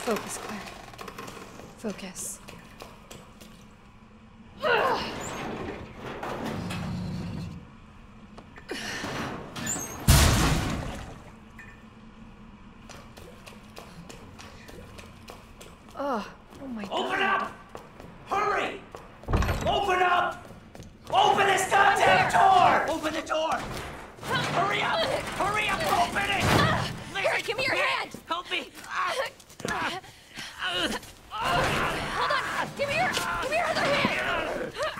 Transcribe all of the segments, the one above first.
Focus, Claire. Focus. Oh my God. Open up! Hurry! Open up! Open this goddamn door! Open the door! Hurry up! Hurry up! Open it! Here, give me your hand! Help me! Hold on! Give me your other hand! It's okay,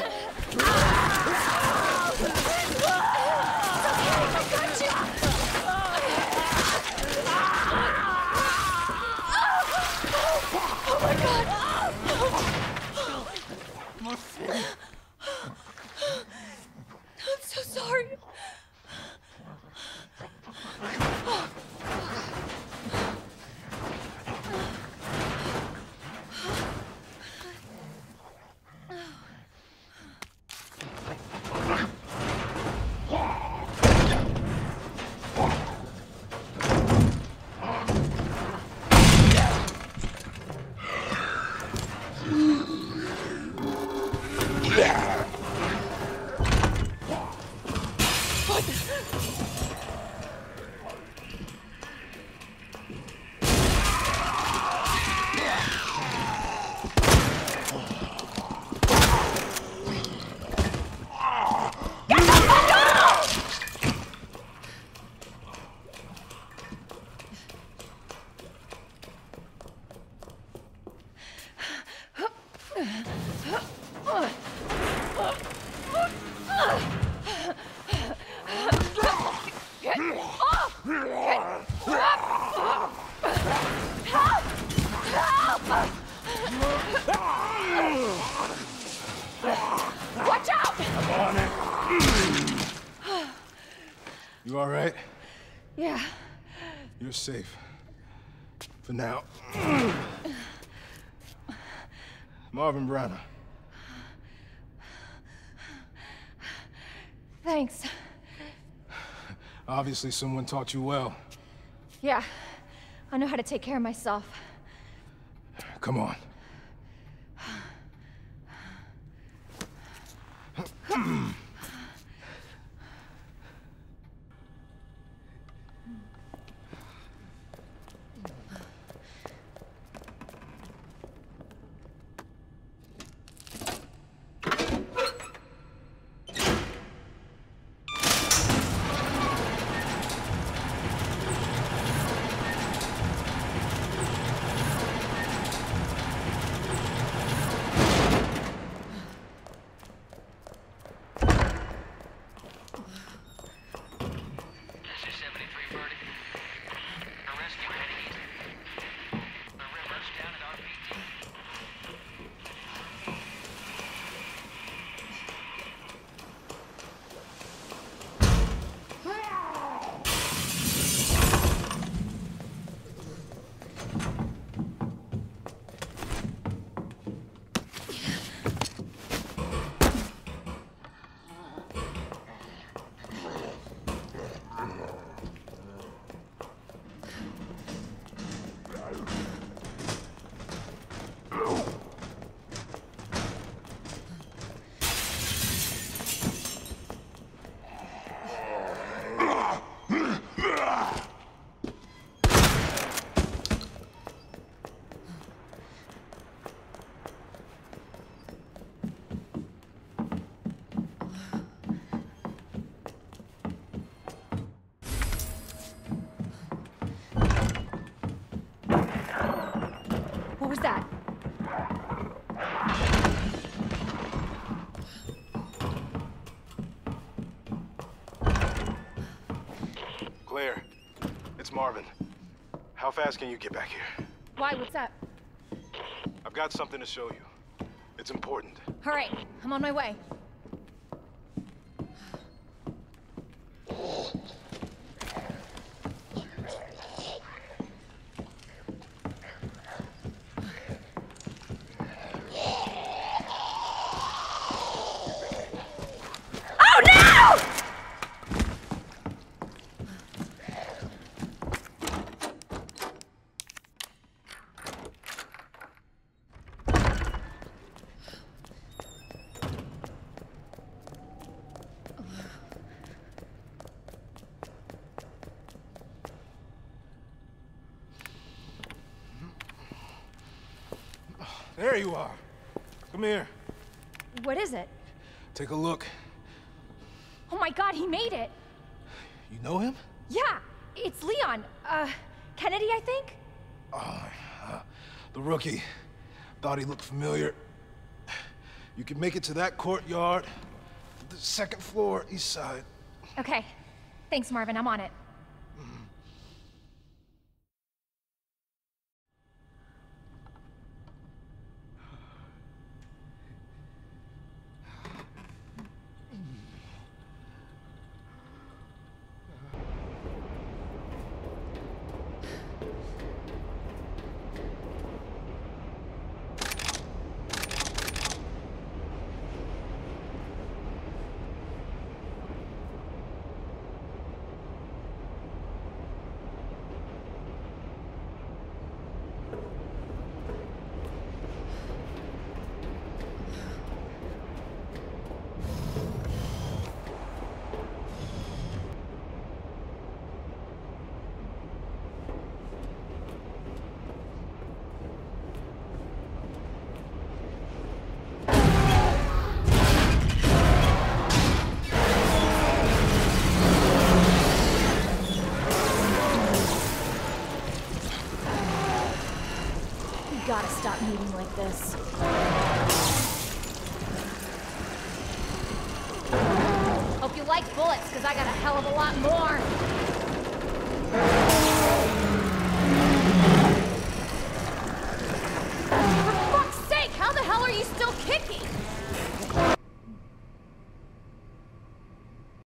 I got you! Oh my God! I'm so sorry. Watch out! I'm on it. You all right? Yeah. You're safe. For now. Marvin Branagh. Thanks. Obviously someone taught you well. Yeah. I know how to take care of myself. Come on. What was that? Claire, it's Marvin. How fast can you get back here? Why? What's up? I've got something to show you. It's important. All right, I'm on my way. Oh no! There you are. Come here. What is it? Take a look. Oh my God, he made it! You know him? Yeah, it's Leon. Kennedy, I think? The rookie. Thought he looked familiar. You can make it to that courtyard. The second floor, east side. Okay. Thanks, Marvin. I'm on it. Gotta stop moving like this. Hope you like bullets, because I got a hell of a lot more.